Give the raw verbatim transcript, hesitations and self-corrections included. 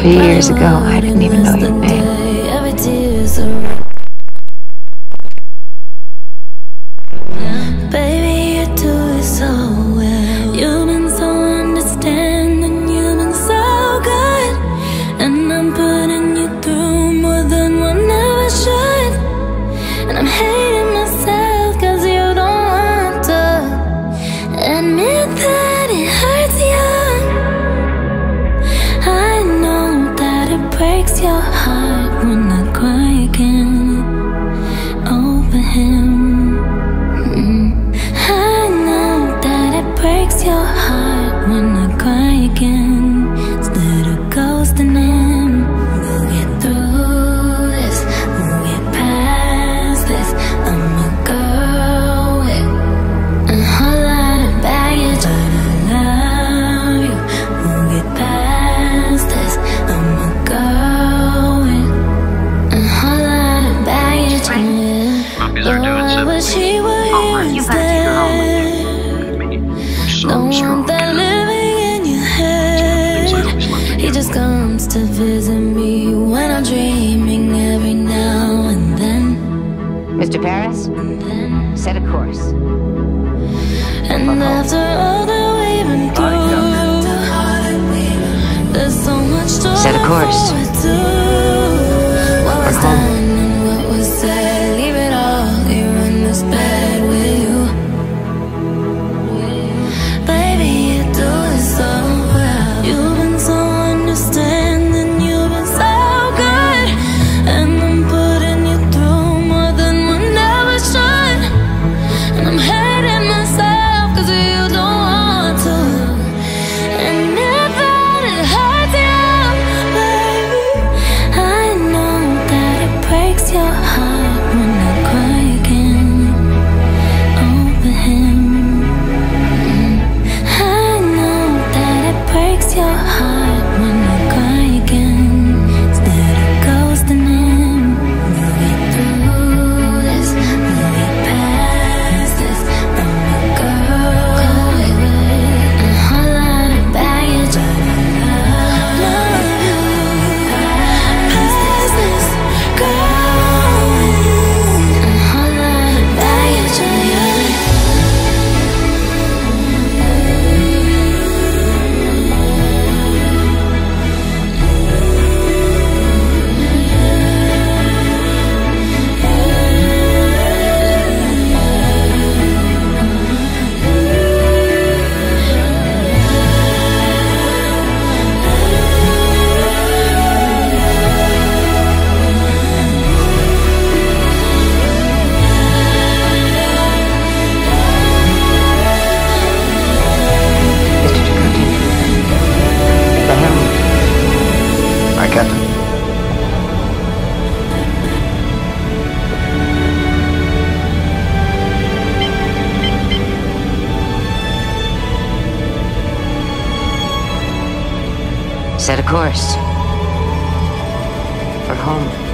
Three years ago, I didn't even know your name. Baby, you do it so well. You've been so understanding, you've been so good. And I'm putting you through more than one ever should. And I'm hating myself cause you don't want to admit that it hurts you. I know that it breaks your heart when I cry again over him. Breaks your heart when I cry again. Instead of ghosting him, we'll get through this, we'll get past this. I'm a girl with a whole lot of baggage, but I love you. We'll get past this. I'm a girl with a whole lot of baggage. Puppies are doing I wish he were here instead. Don't want that living in your head. He just comes to visit me when I'm dreaming every now and then. Mister Paris, set a course. And after all that we've been through, there's so much to Set a course. look forward to. What was done and what was said, leave it all here in this bed with you. You've been so understanding, you've been so good. And I'm putting you through more than one ever should. And I'm hating myself cause you don't want to admit that it hurts you, baby. I know that it breaks your heart when I cry again over him. Breaks your heart when I cry again. Instead of ghosting him, we'll get through this, we'll get past this. I'm a girl with a whole lot of baggage, but I love you. Past this, girl with a whole lot of baggage, yeah. Captain. Set a course. For home.